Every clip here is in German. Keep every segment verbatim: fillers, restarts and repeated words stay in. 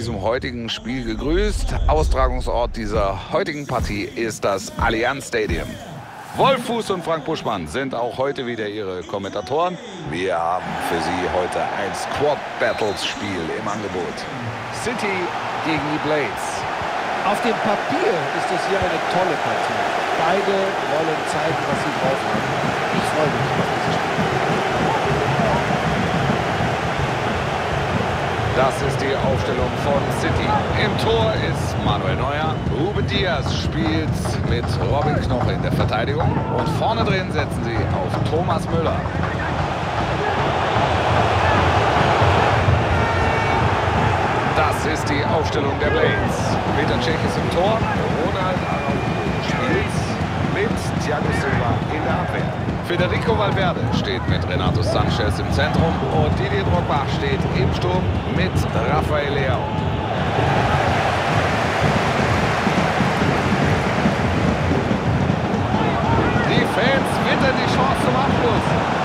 diesem heutigen Spiel gegrüßt. Austragungsort dieser heutigen Partie ist das Allianz Stadium. Wolf Fuß und Frank Buschmann sind auch heute wieder Ihre Kommentatoren. Wir haben für Sie heute ein Squad Battles Spiel im Angebot. City gegen die Blades. Auf dem Papier ist es hier eine tolle Partie. Beide wollen zeigen, was sie drauf haben. Ich freue mich auf dieses Spiel. Das ist die Aufstellung von City. Im Tor ist Manuel Neuer. Ruben Dias spielt mit Robin Knoche in der Verteidigung. Und vorne drin setzen sie auf Thomas Müller. Das ist die Aufstellung der Blades. Peter Cech ist im Tor. Ronald Araujo spielt mit Thiago Silva in der Abwehr. Federico Valverde steht mit Renato Sanchez im Zentrum und Didier Drogba steht im Sturm mit Rafael Leao. Die Fans wittern die Chance zum Abschluss.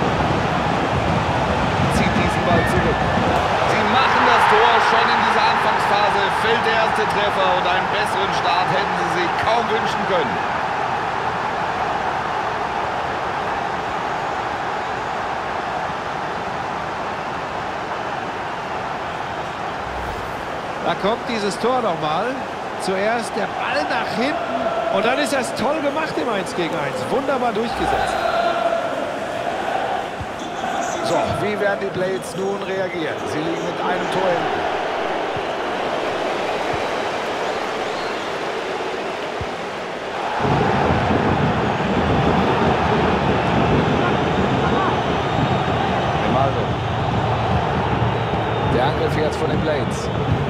Zieht diesen Ball zurück. Sie machen das Tor schon in dieser Anfangsphase. Fällt der erste Treffer und einen besseren Start hätten sie sich kaum wünschen können. Da kommt dieses Tor nochmal. Zuerst der Ball nach hinten und dann ist das toll gemacht im eins gegen eins. Wunderbar durchgesetzt. So, wie werden die Blades nun reagieren? Sie liegen mit einem Tor hinten. Ronaldo. Der Angriff jetzt von den Blades.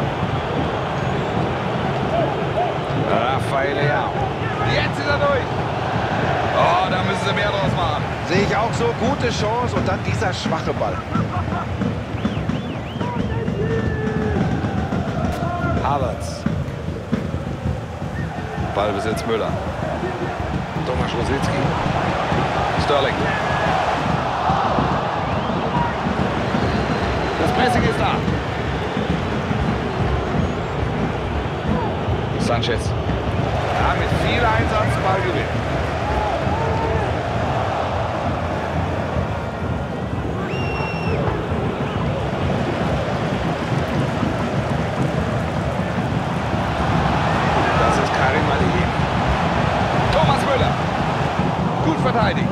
Rafael Leao. Jetzt ist er durch. Oh, da müssen sie mehr draus machen. Sehe ich auch so. Gute Chance und dann dieser schwache Ball. Havertz. Ballbesitz Müller. Tomasz Rositzky. Sterling. Das Pressing ist da. Sanchez. Ja, mit viel Einsatz Ballgewinn. Das ist Karim Adeyemi. Thomas Müller. Gut verteidigt.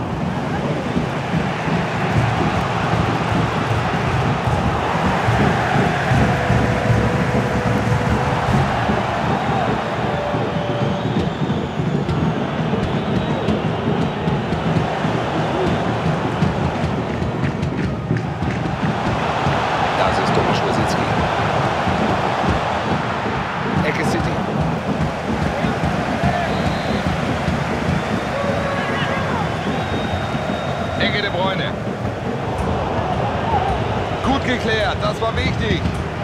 Gut geklärt, das war wichtig.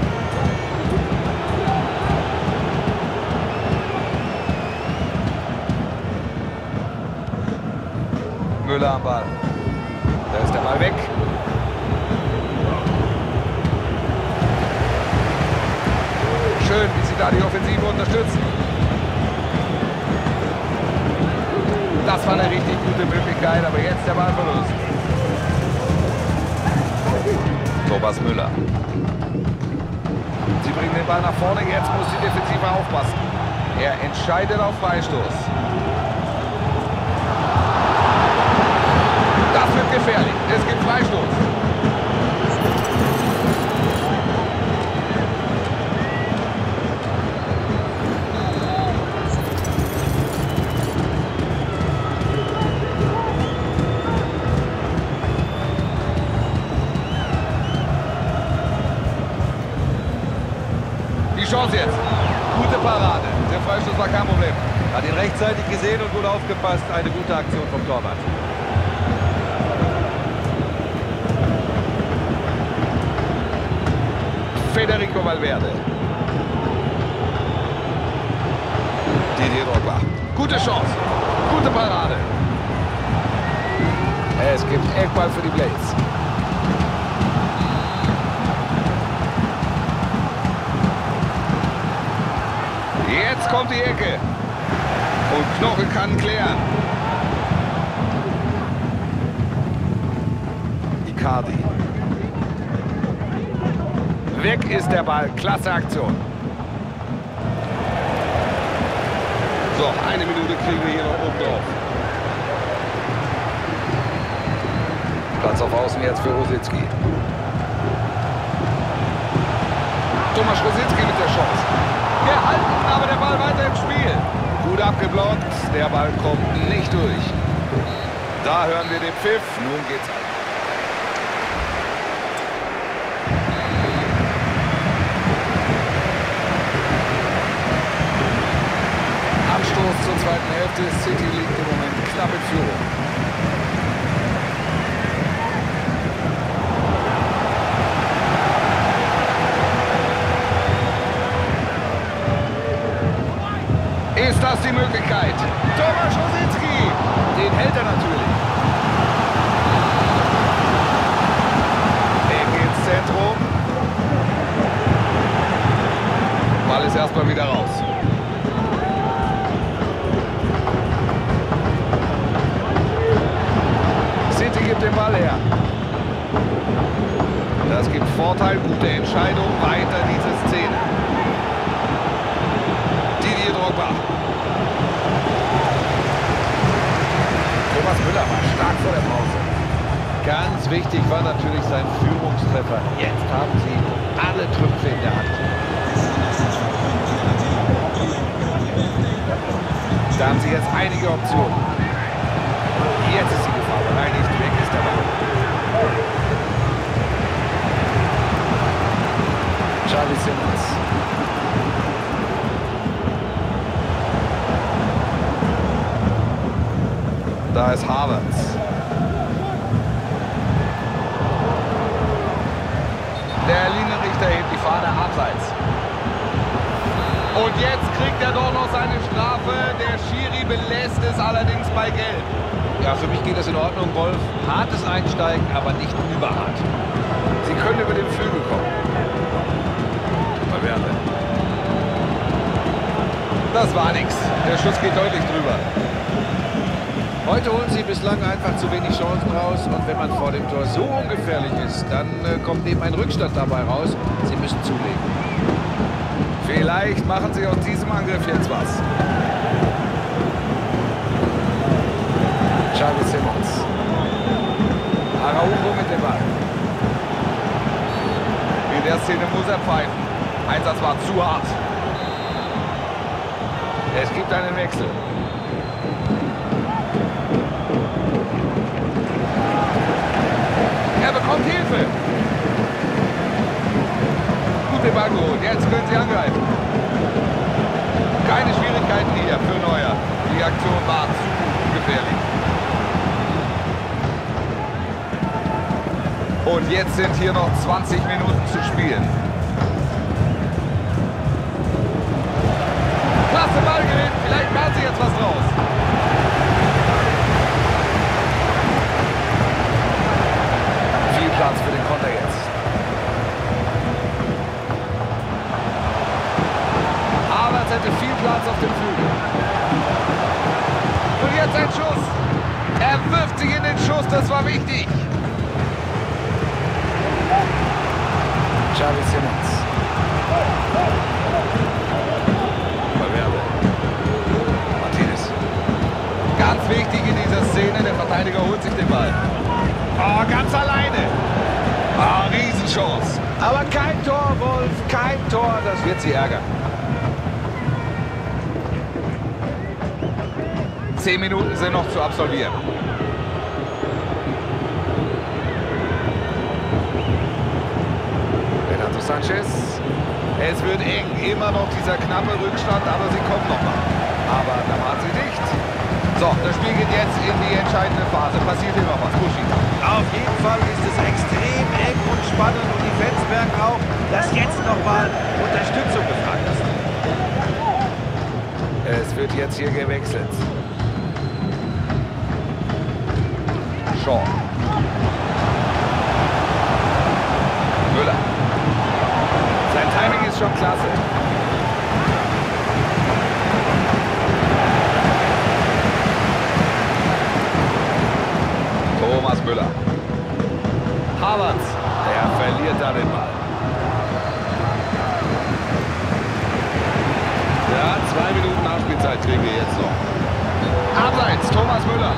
Müller am Ball. Da ist der Ball weg. Schön, wie sie da die Offensive unterstützen. Das war eine richtig gute Möglichkeit, aber jetzt der Ballverlust. Thomas Müller. Sie bringen den Ball nach vorne, jetzt muss die Defensive aufpassen. Er entscheidet auf Freistoß. Das wird gefährlich. Es gibt Freistoß. Chance jetzt. Gute Parade. Der Freistoß war kein Problem. Hat ihn rechtzeitig gesehen und gut aufgepasst. Eine gute Aktion vom Torwart. Federico Valverde. Didier Drogba. Gute Chance. Gute Parade. Es gibt Eckball für die Blades. Knoche kann klären. Icardi. Weg ist der Ball. Klasse Aktion. So, eine Minute kriegen wir hier noch oben drauf. Platz auf Außen jetzt für Rositzky. Thomas Rositzky mit der Chance. Gehalten, aber der Ball weiter im Spiel. Gut abgeblockt, der Ball kommt nicht durch. Da hören wir den Pfiff, nun geht's an. Anstoß zur zweiten Hälfte. City liegt im Moment knapp in Führung. Ist das die Möglichkeit? Thomas Rositzky! Den hält er natürlich. Eng ins Zentrum. Ball ist erstmal wieder raus. City gibt den Ball her. Das gibt Vorteil, gute Entscheidung. Weiter diese Szene. Didier Drogba. Thomas Müller war stark vor der Pause. Ganz wichtig war natürlich sein Führungstreffer. Jetzt haben sie alle Trümpfe in der Hand. Da haben sie jetzt einige Optionen. Jetzt ist die Gefahr bereinigt. Weg ist der Ball. Xavi Simons. Da ist Havertz. Der Linienrichter hebt die Fahne abseits. Und jetzt kriegt er doch noch seine Strafe. Der Schiri belässt es allerdings bei Gelb. Ja, für mich geht das in Ordnung, Wolf. Hartes Einsteigen, aber nicht überhart. Sie können über den Flügel kommen. Valverde. Das war nichts. Der Schuss geht deutlich drüber. Heute holen sie bislang einfach zu wenig Chancen raus. Und wenn man vor dem Tor so ungefährlich ist, dann äh, kommt eben ein Rückstand dabei raus. Sie müssen zulegen. Vielleicht machen sie aus diesem Angriff jetzt was. Xavi Simons. Araujo mit dem Ball. In der Szene muss er pfeifen. Einsatz war zu hart. Es gibt einen Wechsel. Er bekommt Hilfe. Gut den Ball geholt. Jetzt können sie angreifen. Keine Schwierigkeiten hier für Neuer. Die Aktion war zu gefährlich. Und jetzt sind hier noch zwanzig Minuten zu spielen. Klasse Ballgewinn. Vielleicht machen sie jetzt was draus. Viel Platz für den Konter jetzt. Havertz hätte viel Platz auf dem Flügel. Und jetzt ein Schuss. Er wirft sich in den Schuss. Das war wichtig. Xavi Simons. Valverde. Martinez. Ganz wichtig in dieser Szene, der Verteidiger holt sich den Ball. Oh, ganz alleine. Ah, oh, Riesenchance. Aber kein Tor, Wolf, kein Tor. Das wird sie ärgern. Zehn Minuten sind noch zu absolvieren. Renato Sanchez. Es wird eng. Immer noch dieser knappe Rückstand, aber sie kommen noch mal. Aber da waren sie dicht. So, das Spiel geht jetzt in die entscheidende Phase. Passiert hier noch was, Buschi? Auf jeden Fall ist es extrem eng und spannend und die Fans merken auch, dass jetzt nochmal Unterstützung gefragt ist. Es wird jetzt hier gewechselt. Shaw. Müller. Sein Timing ist schon klasse. Havertz, der verliert da den Ball. Ja, zwei Minuten Nachspielzeit kriegen wir jetzt noch. Abseits, Thomas Müller.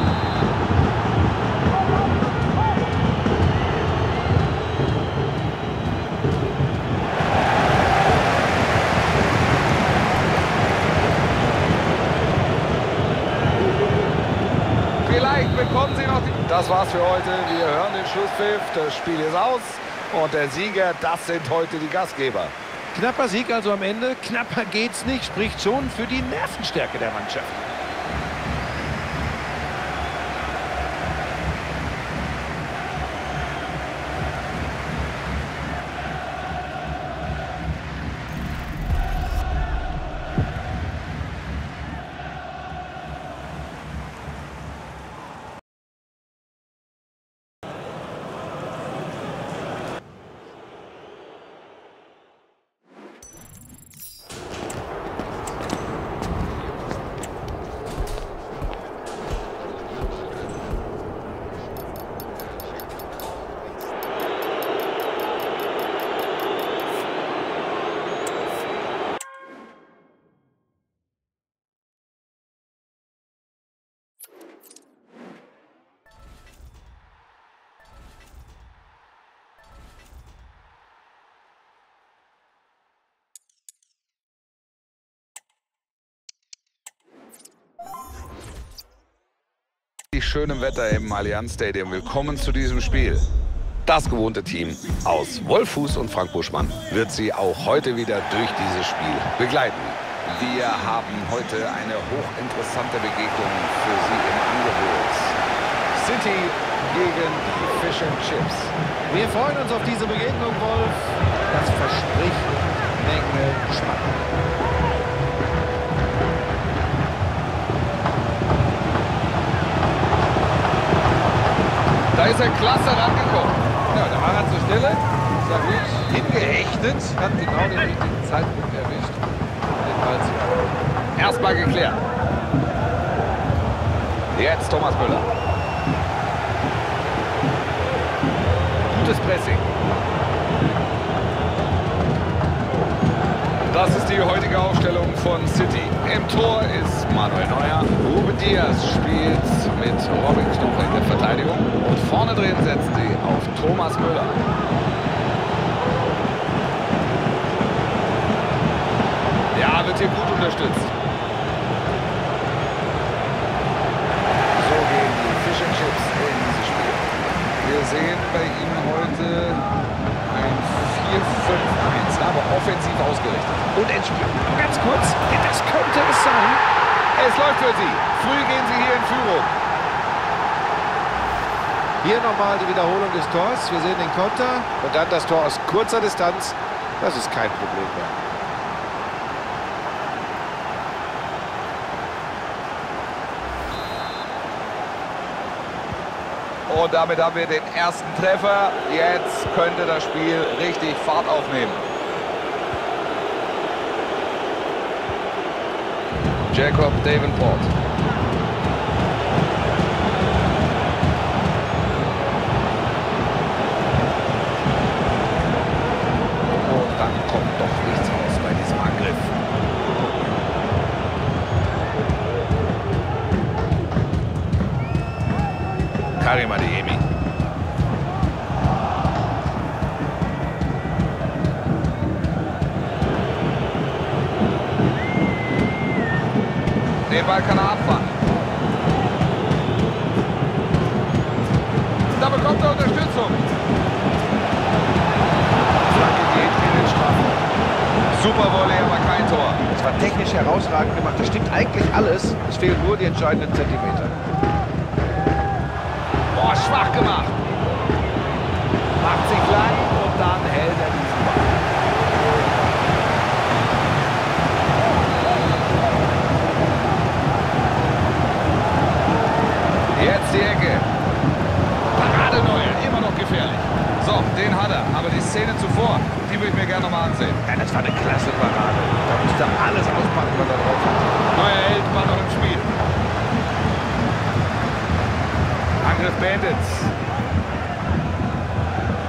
Vielleicht bekommen sie noch die... Das war's für heute. Wir hören den Schlusspfiff. Das Spiel ist aus. Und der Sieger, das sind heute die Gastgeber. Knapper Sieg also am Ende. Knapper geht's nicht. Spricht schon für die Nervenstärke der Mannschaft. Schönem Wetter im Allianz Stadium. Willkommen zu diesem Spiel. Das gewohnte Team aus Wolfuß und Frank Buschmann wird Sie auch heute wieder durch dieses Spiel begleiten. Wir haben heute eine hochinteressante Begegnung für Sie im Angebot. City gegen die Fish and Chips. Wir freuen uns auf diese Begegnung, Wolf. Das verspricht Menge Spannung. Da ist er klasse rangekommen. Ja, da war er zur Stelle, sag ich, hingeächtet, hat genau den richtigen Zeitpunkt erwischt, den Ball zu machen. Erstmal geklärt. Jetzt Thomas Müller. Gutes Pressing. Das ist die heutige Aufstellung von City. Im Tor ist Manuel Neuer. Ruben Dias spielt mit Robin Knoche in der Verteidigung. Und vorne drin setzen sie auf Thomas Müller. Ja, wird hier gut unterstützt. So gehen die Fish and Chips in dieses Spiel. Wir sehen bei ihnen heute ein vier fünf eins, aber offensiv ausgerichtet. Und Endspiel. Ganz kurz, das könnte es sein. Es läuft für sie. Früh gehen sie hier in Führung. Hier nochmal die Wiederholung des Tors. Wir sehen den Konter und dann das Tor aus kurzer Distanz. Das ist kein Problem mehr. Und damit haben wir den ersten Treffer. Jetzt könnte das Spiel richtig Fahrt aufnehmen. Jacob Davenport. Und dann kommt doch nichts raus bei diesem Angriff. Karim Adeyemi. Den Ball kann er abfangen. Da bekommt er Unterstützung. Flanke geht in den Strafraum. Super Volley, aber kein Tor. Das war technisch herausragend gemacht. Das stimmt eigentlich alles. Es fehlen nur die entscheidenden Zentimeter. Boah, schwach gemacht. Macht sich lang und dann hält er diesen Ball. Jetzt die Ecke. Parade Neuer, immer noch gefährlich. So, den hat er. Aber die Szene zuvor, die würde ich mir gerne nochmal ansehen. Ja, das war eine klasse Parade. Da musste alles auspacken, was er drauf hat. Neuer Held war noch im Spiel. Angriff beendet.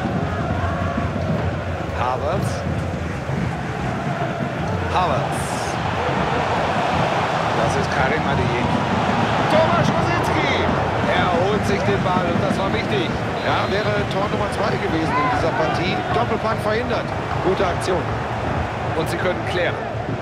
gewesen in dieser Partie. Doppelpack verhindert. Gute Aktion. Und sie können klären.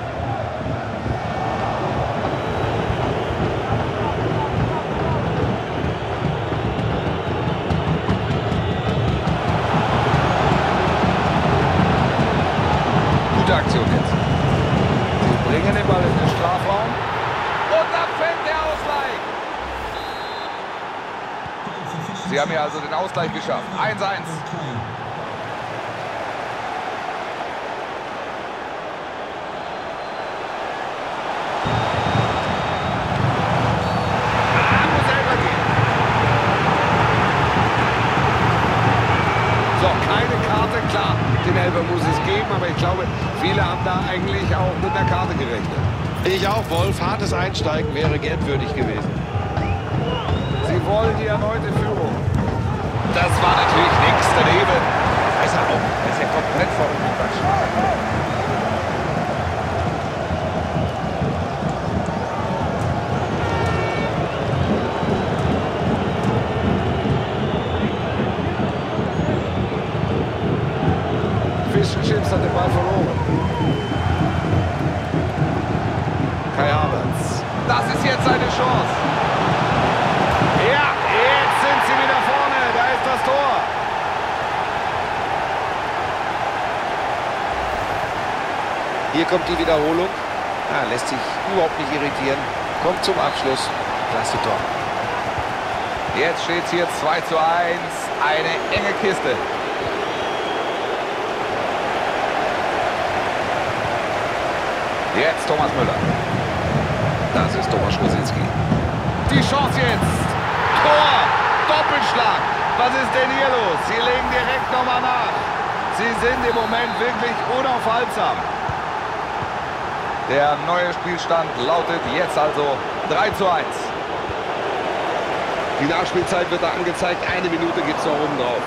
Gute Aktion jetzt. Sie bringen den Ball in den Strafraum. Und da fällt der Ausgleich. Sie haben hier also den Ausgleich geschafft. eins eins. Klar, den Elfer muss es geben, aber ich glaube, viele haben da eigentlich auch mit einer Karte gerechnet. Ich auch, Wolf. Hartes Einsteigen wäre gelbwürdig gewesen. Sie wollen die erneute Führung. Das war natürlich nichts daneben. Das ist er auch. Das ist ja komplett verrückt. Fish and Chips hat den Ball verloren. Kai Havertz. Das ist jetzt seine Chance. Ja, jetzt sind sie wieder vorne. Da ist das Tor. Hier kommt die Wiederholung. Ah, lässt sich überhaupt nicht irritieren. Kommt zum Abschluss. Klasse Tor. Jetzt steht es hier zwei zu eins. Eine enge Kiste. Jetzt Thomas Müller. Das ist Thomas Rositzky. Die Chance jetzt. Tor. Doppelschlag. Was ist denn hier los? Sie legen direkt nochmal nach. Sie sind im Moment wirklich unaufhaltsam. Der neue Spielstand lautet jetzt also drei zu eins. Die Nachspielzeit wird da angezeigt. Eine Minute gibt es noch oben drauf.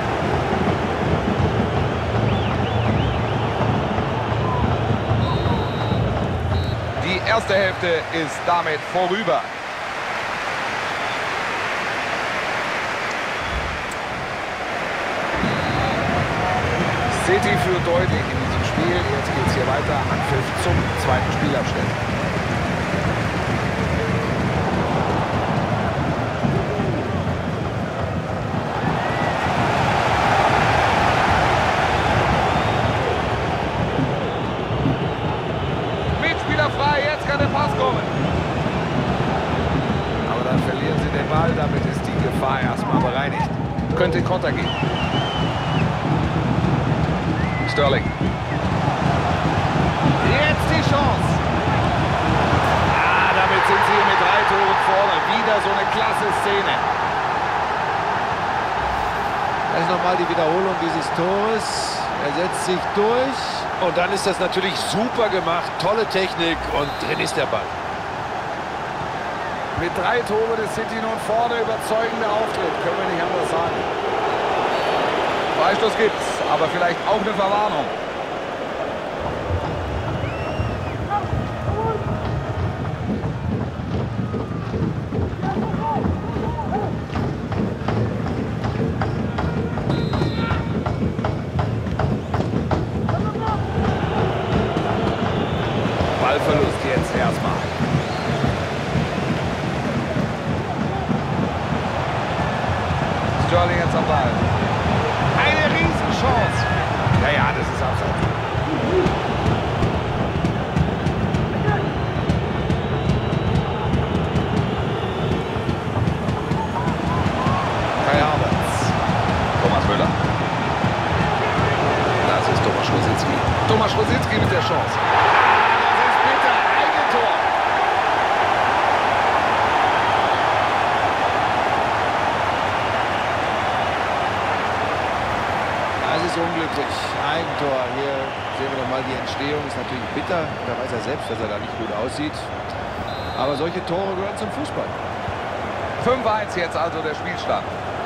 Die erste Hälfte ist damit vorüber. City führt deutlich in diesem Spiel. Jetzt geht es hier weiter. Anpfiff zum zweiten Spielabschnitt. Frei, jetzt kann der Pass kommen. Aber dann verlieren sie den Ball, damit ist die Gefahr erstmal bereinigt. Könnte Konter gehen. Sterling. Jetzt die Chance. Ah, damit sind sie mit drei Toren vorne. Wieder so eine klasse Szene. Das ist nochmal die Wiederholung dieses Tores. Er setzt sich durch. Und dann ist das natürlich super gemacht. Tolle Technik und drin ist der Ball. Mit drei Toren ist City nun vorne. Überzeugender Auftritt. Können wir nicht anders sagen. Freistoß gibt's, aber vielleicht auch eine Verwarnung. Ballverlust jetzt erstmal. Sterling jetzt am Ball. Eine Riesenchance. Ja, ja, das ist abseits. Kai Havertz. Thomas Müller. Das ist Thomas Rositzky. Thomas Rositzky mit der Chance. Unglücklich. Eigentor. Hier sehen wir nochmal die Entstehung. Ist natürlich bitter. Da weiß er selbst, dass er da nicht gut aussieht. Aber solche Tore gehören zum Fußball. fünf eins jetzt also der Spielstand.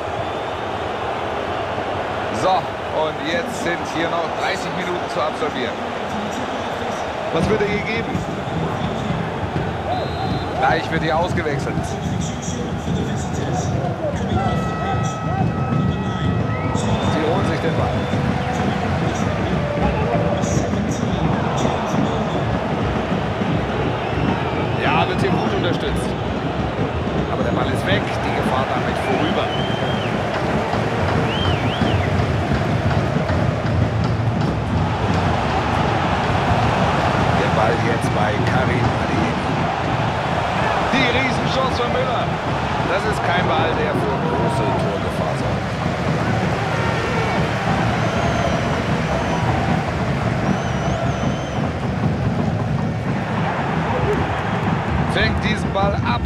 So, und jetzt sind hier noch dreißig Minuten zu absolvieren. Was wird er hier geben? Gleich wird hier ausgewechselt. Sie holen sich Das ist kein Ball, der für große Torgefahr sorgt. Fängt diesen Ball ab.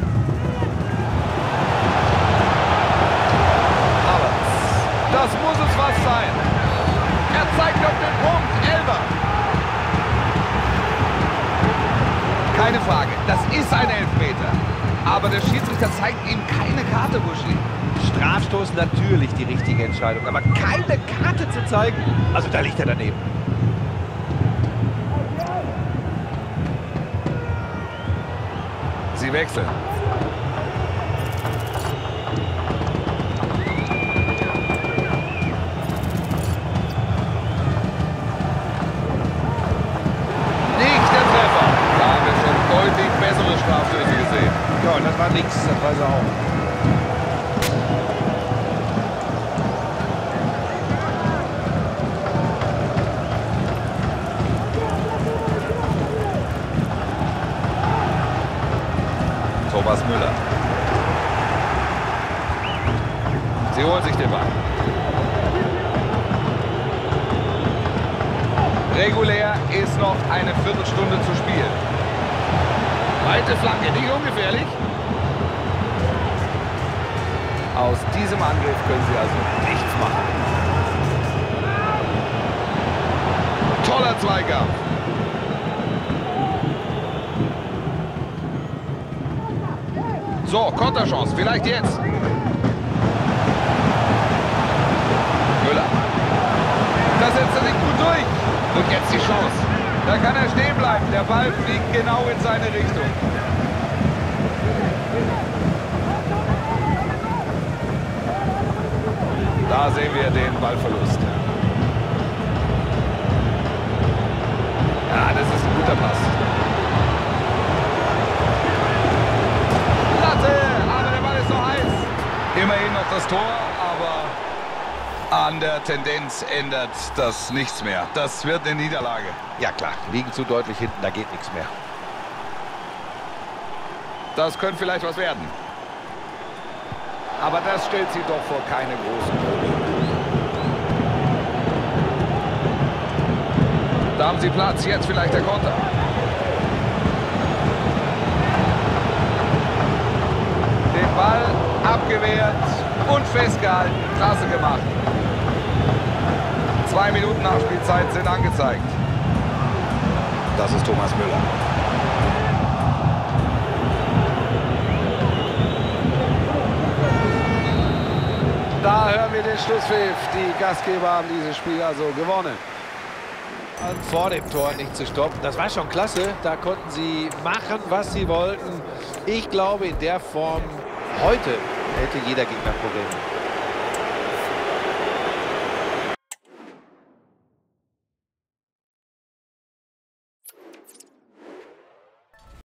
Havertz. Das muss es was sein. Er zeigt auf den Punkt. Elfer. Keine Frage, das ist ein Elfmeter. Aber der Schiedsrichter zeigt ihm keine Karte, Buschi. Strafstoß natürlich die richtige Entscheidung, aber keine Karte zu zeigen, also da liegt er daneben. Sie wechseln. Nicht der Treffer. Da haben wir schon deutlich bessere Strafstöße gesehen. Ja, und das war nichts, das weiß er auch. Thomas Müller. Sie holen sich den Ball. Regulär ist noch eine Viertelstunde zu spielen. Weite Flanke, nicht ungefährlich. Aus diesem Angriff können sie also nichts machen. Toller Zweikampf. So, Konterchance, vielleicht jetzt. Müller. Da setzt er sich gut durch. Und jetzt die Chance. Da kann er stehen bleiben. Der Ball fliegt genau in seine Richtung. Da sehen wir den Ballverlust. Ja, das ist ein guter Pass. Aber der Ball ist noch heiß. Immerhin noch das Tor, aber an der Tendenz ändert das nichts mehr. Das wird eine Niederlage. Ja klar, liegen zu deutlich hinten, da geht nichts mehr. Das könnte vielleicht was werden. Aber das stellt sie doch vor keine großen Probleme. Da haben sie Platz, jetzt vielleicht der Konter. Ball abgewehrt und festgehalten. Klasse gemacht. Zwei Minuten Nachspielzeit sind angezeigt. Das ist Thomas Müller. Da hören wir den Schlusspfiff. Die Gastgeber haben dieses Spiel also gewonnen. Und vor dem Tor nicht zu stoppen. Das war schon klasse. Da konnten sie machen, was sie wollten. Ich glaube, in der Form heute hätte jeder Gegner Probleme.